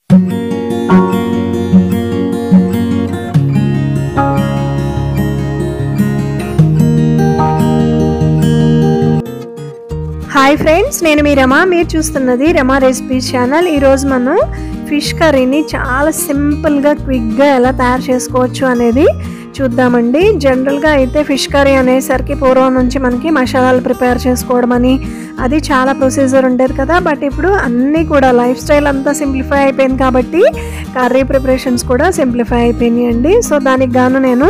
Hi friends, నేను మీ రమా. మీరు చూస్తున్నది రమా రెసిపీస్ ఛానల్. ఈరోజు మనం ఫిష్ కర్రీని చాలా సింపుల్గా క్విక్గా ఎలా తయారు చేసుకోవచ్చు అనేది చూద్దామండి. జనరల్గా అయితే ఫిష్ కర్రీ అనేసరికి పూర్వం నుంచి మనకి మసాలాలు ప్రిపేర్ చేసుకోవడం అని అది చాలా ప్రొసీజర్ ఉండేది కదా. బట్ ఇప్పుడు అన్నీ కూడా లైఫ్ స్టైల్ అంతా సింప్లిఫై అయిపోయింది కాబట్టి కర్రీ ప్రిపరేషన్స్ కూడా సింప్లిఫై అయిపోయినాయి అండి. సో దానికి గాను నేను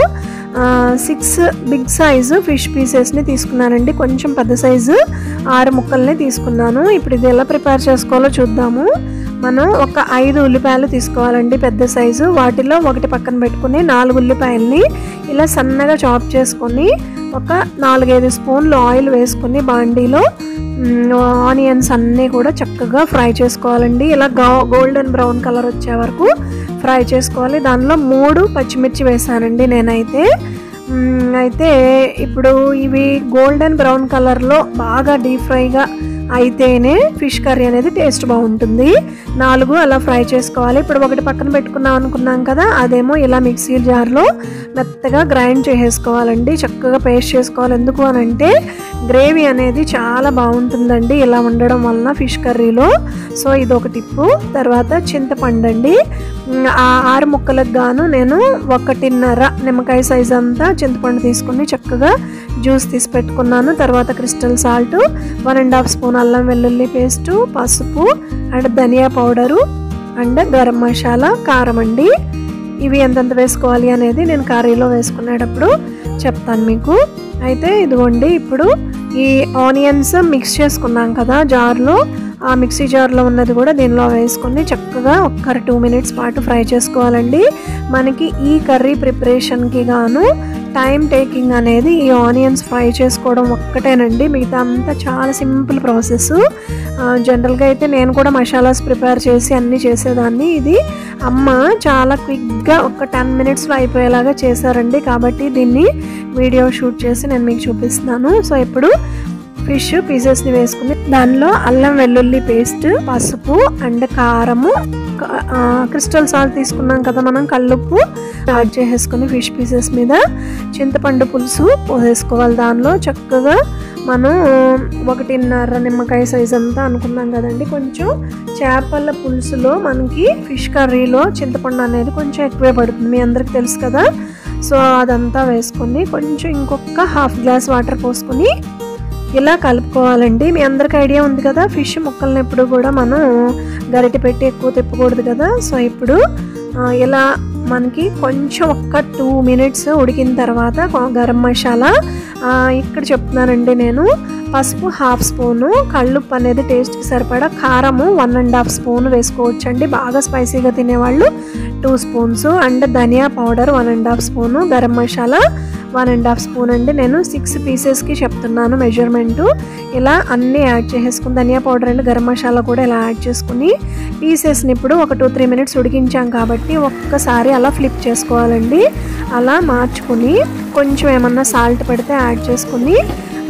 6 బిగ్ సైజు ఫిష్ పీసెస్ని తీసుకున్నానండి. కొంచెం పెద్ద సైజు 6 ముక్కల్ని తీసుకున్నాను. ఇప్పుడు ఇది ఎలా ప్రిపేర్ చేసుకోవాలో చూద్దాము. మనం ఒక 5 ఉల్లిపాయలు తీసుకోవాలండి, పెద్ద సైజు. వాటిలో ఒకటి పక్కన పెట్టుకుని 4 ఉల్లిపాయల్ని ఇలా సన్నగా చాప్ చేసుకొని ఒక 4-5 స్పూన్లు ఆయిల్ వేసుకొని బాండీలో ఆనియన్స్ అన్నీ కూడా చక్కగా ఫ్రై చేసుకోవాలండి. ఇలా గోల్డెన్ బ్రౌన్ కలర్ వచ్చే వరకు ఫ్రై చేసుకోవాలి. దానిలో 3 పచ్చిమిర్చి వేసానండి నేనైతే. అయితే ఇప్పుడు ఇవి గోల్డెన్ బ్రౌన్ కలర్లో బాగా డీప్ ఫ్రైగా అయితేనే ఫిష్ కర్రీ అనేది టేస్ట్ బాగుంటుంది. 4 అలా ఫ్రై చేసుకోవాలి. ఇప్పుడు ఒకటి పక్కన పెట్టుకున్నాం అనుకున్నాం కదా, అదేమో ఇలా మిక్సీ జార్లో మెత్తగా గ్రైండ్ చేసేసుకోవాలండి, చక్కగా పేస్ట్ చేసుకోవాలి. ఎందుకు అని అంటే గ్రేవీ అనేది చాలా బాగుంటుందండి ఇలా ఉండడం వలన ఫిష్ కర్రీలో. సో ఇది ఒక టిప్పు. తర్వాత చింతపండు అండి, 6 ముక్కలకు గాను నేను 1.5 నిమ్మకాయ సైజ్ అంతా చింతపండు తీసుకుని చక్కగా జ్యూస్ తీసి పెట్టుకున్నాను. తర్వాత క్రిస్టల్ సాల్ట్, 1.5 స్పూన్ అల్లం వెల్లుల్లి పేస్టు, పసుపు and dhania powder and garam masala, కారం అండి. ఇవి ఎంతెంత వేసుకోవాలి అనేది నేను కర్రీలో వేసుకునేటప్పుడు చెప్తాను మీకు. అయితే ఇదిగోండి, ఇప్పుడు ఈ ఆనియన్స్ మిక్స్ చేసుకున్నాం కదా జార్లో, ఆ మిక్సీ జార్లో ఉన్నది కూడా దీనిలో వేసుకొని చక్కగా ఒక 2 మినిట్స్ పాటు ఫ్రై చేసుకోవాలండి. మనకి ఈ కర్రీ ప్రిపరేషన్కి గాను టైం టేకింగ్ అనేది ఈ ఆనియన్స్ ఫ్రై చేసుకోవడం ఒక్కటేనండి, మిగతా అంతా చాలా సింపుల్ ప్రాసెస్. జనరల్గా అయితే నేను కూడా మసాలాస్ ప్రిపేర్ చేసి అన్నీ చేసేదాన్ని. ఇది అమ్మ చాలా క్విక్గా ఒక 10 మినిట్స్లో అయిపోయేలాగా చేశారండి. కాబట్టి దీన్ని వీడియో షూట్ చేసి నేను మీకు చూపిస్తున్నాను. సో ఇప్పుడు ఫిష్ పీసెస్ని వేసుకుని దానిలో అల్లం వెల్లుల్లి పేస్ట్, పసుపు అండ్ కారము, క్రిస్టల్ సాల్ట్ తీసుకున్నాం కదా మనం, కల్లుప్పు యాడ్ చేసేసుకుని ఫిష్ పీసెస్ మీద చింతపండు పులుసు పోసేసుకోవాలి. దానిలో చక్కగా మనం 1.5 నిమ్మకాయ సైజ్ అంతా అనుకున్నాం కదండి. కొంచెం చేపల పులుసులో మనకి ఫిష్ కర్రీలో చింతపండు అనేది కొంచెం ఎక్కువే పడుతుంది, మీ అందరికి తెలుసు కదా. సో అదంతా వేసుకొని కొంచెం ఇంకొక 1/2 గ్లాస్ వాటర్ పోసుకొని ఇలా కలుపుకోవాలండి. మీ అందరికి ఐడియా ఉంది కదా, ఫిష్ ముక్కల్ని ఎప్పుడు కూడా మనం గరిటె పెట్టి ఎక్కువ తిప్పకూడదు కదా. సో ఇప్పుడు ఇలా మనకి కొంచెం ఒక 2 మినిట్స్ ఉడికిన తర్వాత గరం మసాలా ఇక్కడ చెప్తున్నానండి నేను, పసుపు 1/2 స్పూను, కల్లుప్పు అనేది టేస్ట్కి సరిపడా, కారము 1.5 స్పూన్ వేసుకోవచ్చండి, బాగా స్పైసీగా తినేవాళ్ళు 2 spoons and dhania powder 1.5 spoon, garam masala 1.5 spoon అండి. నేను 6 పీసెస్కి చెప్తున్నాను మెజర్మెంటు. ఇలా అన్నీ యాడ్ చేసేసుకుని ధనియా పౌడర్ అండ్ గరం మసాలా కూడా ఇలా యాడ్ చేసుకుని పీసెస్ని ఇప్పుడు ఒక 2-3 మినిట్స్ ఉడికించాం కాబట్టి ఒక్కసారి అలా ఫ్లిప్ చేసుకోవాలండి. అలా మార్చుకుని కొంచెం ఏమన్నా సాల్ట్ పడితే యాడ్ చేసుకుని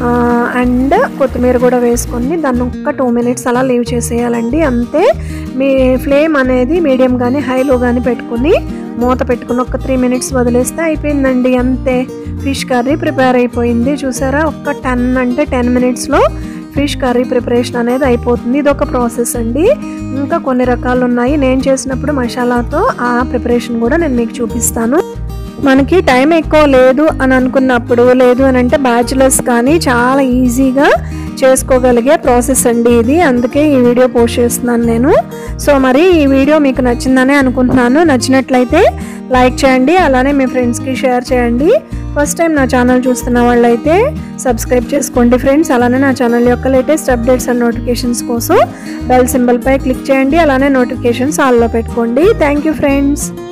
అండ్ కొత్తిమీర కూడా వేసుకొని దాన్ని ఒక 2 మినిట్స్ అలా లీవ్ చేసేయాలండి. అంతే. మీ ఫ్లేమ్ అనేది మీడియం కానీ హైలో కానీ పెట్టుకుని మూత పెట్టుకుని ఒక 3 మినిట్స్ వదిలేస్తే అయిపోయిందండి, అంతే. ఫిష్ కర్రీ ప్రిపేర్ అయిపోయింది. చూసారా, ఒక 10 మినిట్స్లో ఫిష్ కర్రీ ప్రిపరేషన్ అనేది అయిపోతుంది. ఇది ఒక ప్రాసెస్ అండి. ఇంకా కొన్ని రకాలు ఉన్నాయి, నేను చేసినప్పుడు మసాలాతో ఆ ప్రిపరేషన్ కూడా నేను మీకు చూపిస్తాను. మనకి టైం ఎక్కువ లేదు అని అనుకున్నప్పుడు, లేదు అని అంటే బ్యాచులర్స్ కానీ చాలా ఈజీగా చేసుకోగలిగే ప్రాసెస్ అండి ఇది. అందుకే ఈ వీడియో పోస్ట్ చేస్తున్నాను నేను. సో మరి ఈ వీడియో మీకు నచ్చిందనే అనుకుంటున్నాను. నచ్చినట్లయితే లైక్ చేయండి, అలానే మీ ఫ్రెండ్స్కి షేర్ చేయండి. ఫస్ట్ టైం నా ఛానల్ చూస్తున్న వాళ్ళైతే సబ్స్క్రైబ్ చేసుకోండి ఫ్రెండ్స్. అలానే నా ఛానల్ యొక్క లేటెస్ట్ అప్డేట్స్ అండ్ నోటిఫికేషన్స్ కోసం బెల్ సింబల్పై క్లిక్ చేయండి. అలానే నోటిఫికేషన్స్ ఆల్లో పెట్టుకోండి. Thank you friends.